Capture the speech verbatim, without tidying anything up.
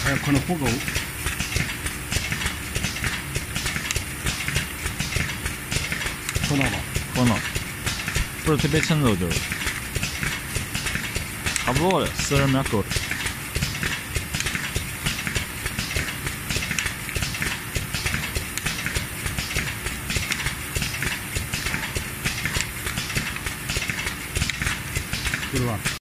还有可能虎沟。可能吧？ 可能，不是特别轻柔就是，差不多了，十二秒够了。 对吧？